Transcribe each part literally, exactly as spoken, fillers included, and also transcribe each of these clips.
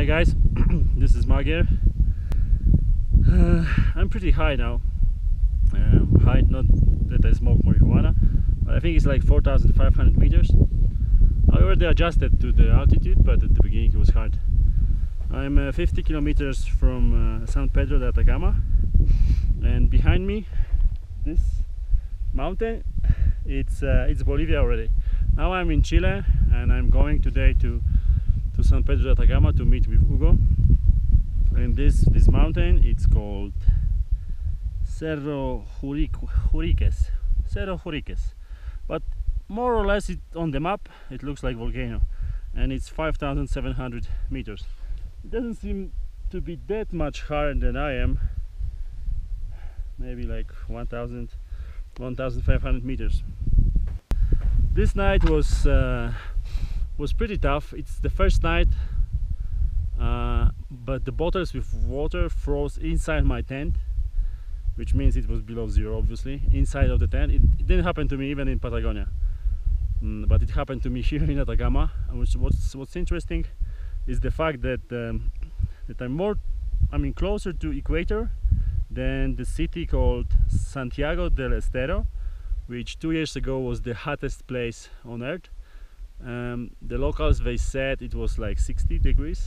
Hi guys, this is Magyar. Uh, I'm pretty high now. Um, high, not that I smoke marijuana, but I think it's like four thousand five hundred meters. I already adjusted to the altitude, but at the beginning it was hard. I'm uh, fifty kilometers from uh, San Pedro de Atacama, and behind me, this mountain, it's uh, it's Bolivia already. Now I'm in Chile, and I'm going today to to San Pedro de Atacama to meet with Hugo. And this this mountain, it's called Cerro Juriques, Cerro Juriques, but more or less it, on the map it looks like volcano, and it's five thousand seven hundred meters. It doesn't seem to be that much higher than I am, maybe like one thousand, one thousand five hundred meters. This night was uh, was pretty tough. It's the first night, uh, but the bottles with water froze inside my tent, which means it was below zero, obviously, inside of the tent. It, it didn't happen to me even in Patagonia, mm, but it happened to me here in Atacama. And which, what's, what's interesting is the fact that um, that I'm more, I mean, closer to equator than the city called Santiago del Estero, which two years ago was the hottest place on earth. Um, the locals, they said it was like sixty degrees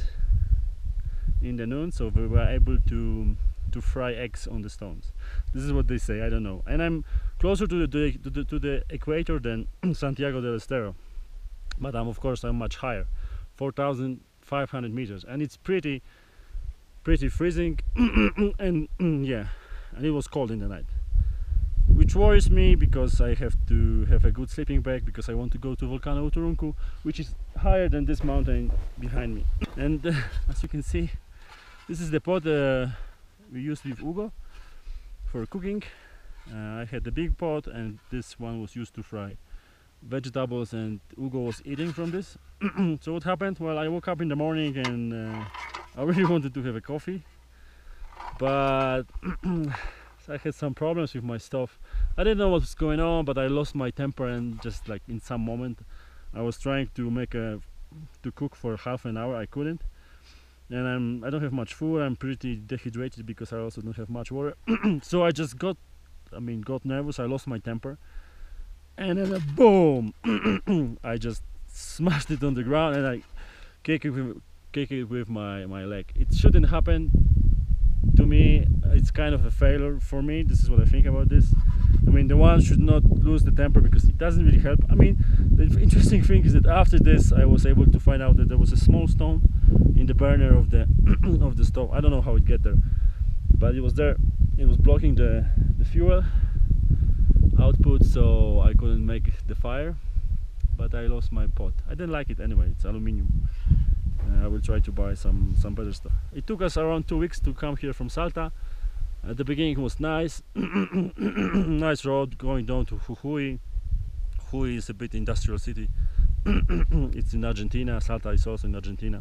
in the noon, so we were able to to fry eggs on the stones. This is what they say. I don't know. And I'm closer to the to the, to the equator than Santiago del Estero, but I'm of course I'm much higher, four thousand five hundred meters, and it's pretty pretty freezing. And yeah, and it was cold in the night, which worries me because I have to have a good sleeping bag, because I want to go to Volcano Uturuncu, which is higher than this mountain behind me. And uh, as you can see, this is the pot uh, we used with Hugo for cooking. Uh, I had the big pot, and this one was used to fry vegetables, and Hugo was eating from this. So what happened? Well, I woke up in the morning and uh, I really wanted to have a coffee, but I had some problems with my stuff. I didn't know what was going on, but I lost my temper, and just like in some moment I was trying to make a to cook for half an hour. I couldn't, and I'm I don't have much food. I'm pretty dehydrated because I also don't have much water. So I just got I mean got nervous. I lost my temper, and then uh, boom, I just smashed it on the ground, and I kicked it with, kicked it with my my leg. It shouldn't happen to me. It's kind of a failure for me. This is what I think about this. I mean, the one should not lose the temper, because it doesn't really help. I mean, the interesting thing is that after this I was able to find out that there was a small stone in the burner of the of the stove. I don't know how it got there, but it was there. It was blocking the, the fuel output, so I couldn't make the fire, but I lost my pot. I didn't like it anyway. It's aluminium. Uh, I will try to buy some some better stuff. It took us around two weeks to come here from Salta. At the beginning it was nice, nice road going down to Jujuy. Jujuy is a bit industrial city. It's in Argentina. Salta is also in Argentina.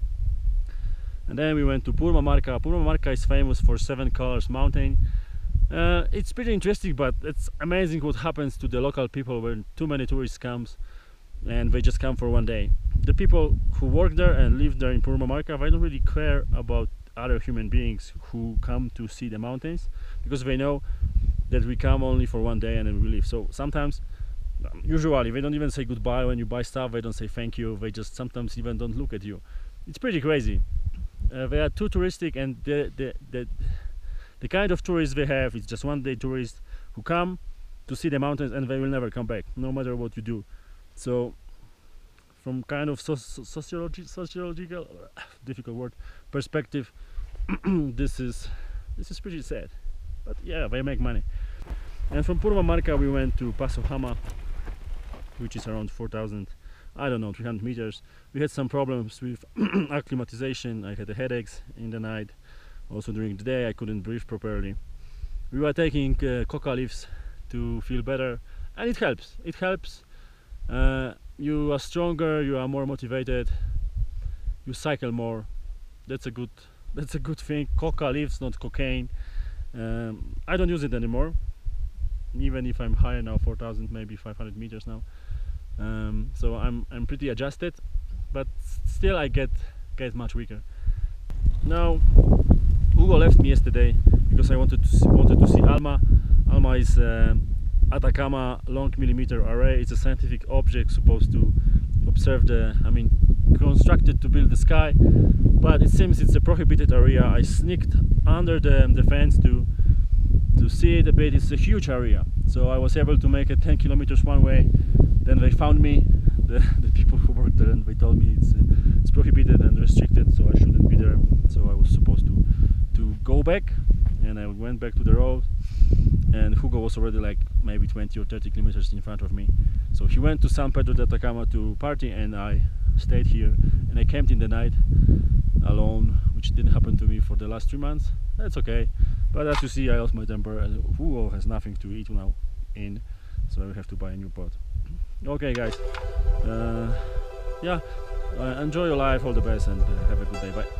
And then we went to Purmamarca. Purmamarca is famous for Seven Colors Mountain. Uh, it's pretty interesting, but it's amazing what happens to the local people when too many tourists comes and they just come for one day. The people who work there and live there in Purmamarca, they don't really care about other human beings who come to see the mountains, because they know that we come only for one day and then we leave. So sometimes, usually, they don't even say goodbye when you buy stuff. They don't say thank you. They just sometimes even don't look at you. It's pretty crazy. Uh, they are too touristic, and the, the, the, the kind of tourists they have is just one day tourists who come to see the mountains, and they will never come back, no matter what you do. So from kind of so sociology, sociological, difficult word, perspective, this is this is pretty sad. But yeah, they make money. And from Purmamarca we went to Paso Hama, which is around four thousand, I don't know, three hundred meters. We had some problems with acclimatization. I had headaches in the night. Also during the day I couldn't breathe properly. We were taking uh, coca leaves to feel better, and it helps. It helps. Uh, you are stronger, you are more motivated, you cycle more. That's a good that's a good thing. Coca leaves, not cocaine. um, I don't use it anymore, even if I'm higher now, four thousand, maybe five hundred meters now. Um, so I'm, I'm pretty adjusted, but still I get get much weaker. Now, Hugo left me yesterday because I wanted to see, wanted to see ALMA. ALMA is uh, Atacama long millimeter array. It's a scientific object supposed to observe the, I mean, constructed to build the sky, but it seems it's a prohibited area. I sneaked under the, the fence to to see it a bit. It's a huge area, so I was able to make it ten kilometers one way. Then they found me, the, the people who worked there, and they told me it's, uh, it's prohibited and restricted, so I shouldn't be there. So I was supposed to to go back, and I went back to the road, and Hugo was already like maybe twenty or thirty kilometers in front of me. So he went to San Pedro de Atacama to party, and I stayed here, and I camped in the night alone, which didn't happen to me for the last three months. That's okay, but as you see, I lost my temper, and Hugo has nothing to eat now in, so I will have to buy a new pot. Okay guys, uh, yeah, uh, enjoy your life, all the best, and uh, have a good day. Bye.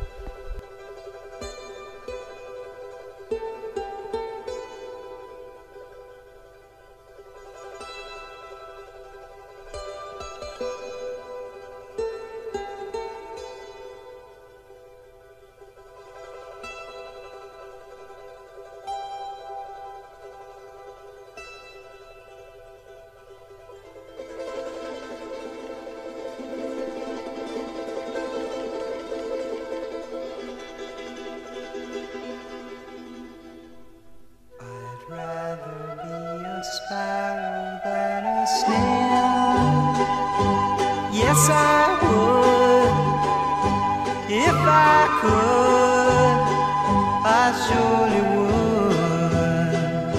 Sparrow than a snail. Yes, I would. If I could, I surely would.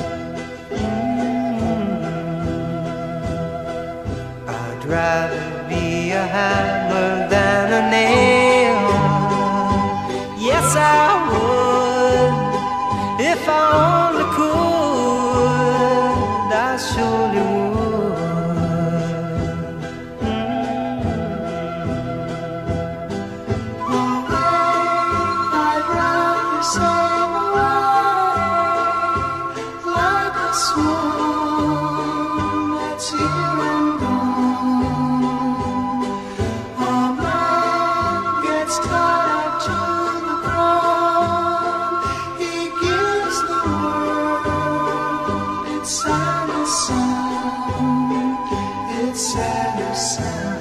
Mm-hmm. I'd rather be a hammer than a nail. Yes, I would. If I only could, I surely would. Mm-hmm. I'd rather sail away like a swan that's here and gone. A man gets tied to the ground. He gives the world its saddest sound, its saddest sound.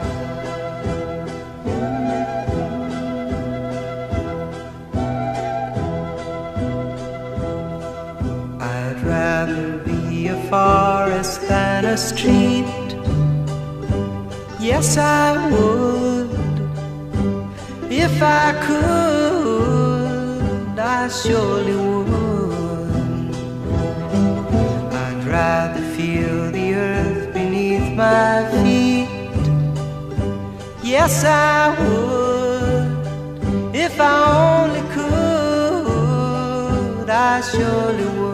I'd rather be a forest than a street. Yes, I would. If I could, I surely would. I'd rather feel the earth beneath my feet. Yes, I would. If I only could, I surely would.